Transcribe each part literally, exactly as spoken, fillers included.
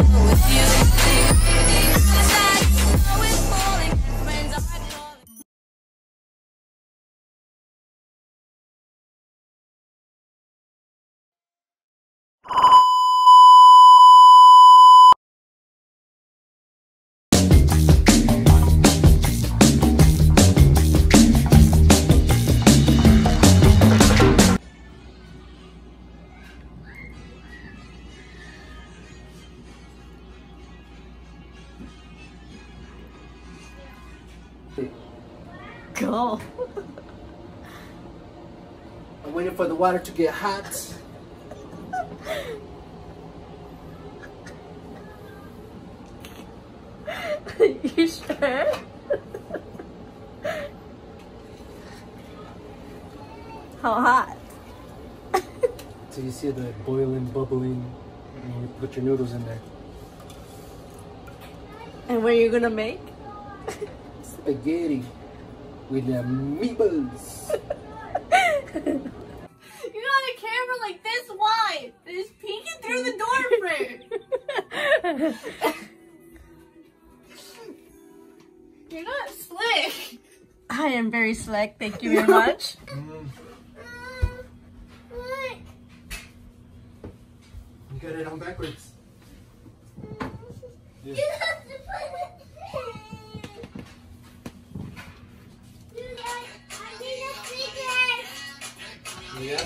with you. Know it's falling, friends are calling. Go. I'm waiting for the water to get hot. You sure? How hot? So you see the boiling, bubbling, and you put your noodles in there. And what are you gonna make? Spaghetti with the meatballs. You got a camera like this wide. It's peeking through the door frame. You're not slick. I am very slick. Thank you very much. Mm. You got it on backwards. Yeah. Yeah.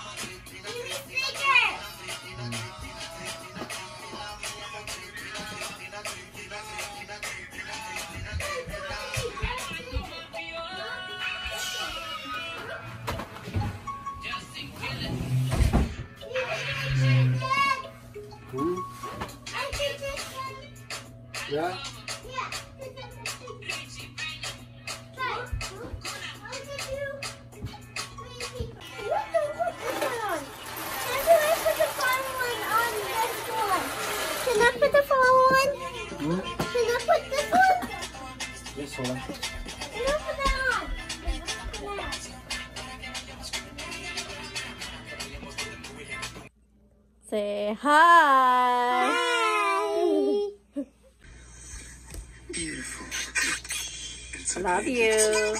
Hmm? Yeah. Hmm? Can I put this on? Yes, hold on. Can I put that on? Say hi. Hi. Beautiful. It's I love okay. you.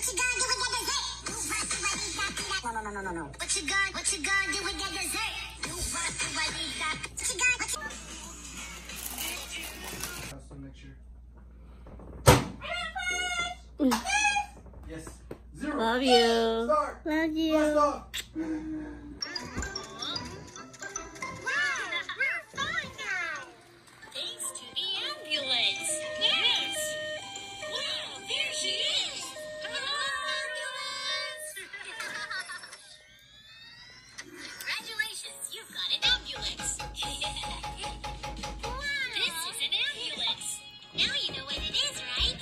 No, no, no, no, no, no. What you gonna, what you gonna do with that dessert? You want to believe that? What you gonna, what you Some next year. Mm. Yes. Zero. Love you. Start. Love you. Blast off. Thanks to the ambulance. Yes. Wow, there she is. Ambulance. Congratulations, you've got an ambulance. This is an ambulance. Now you know what it is, right?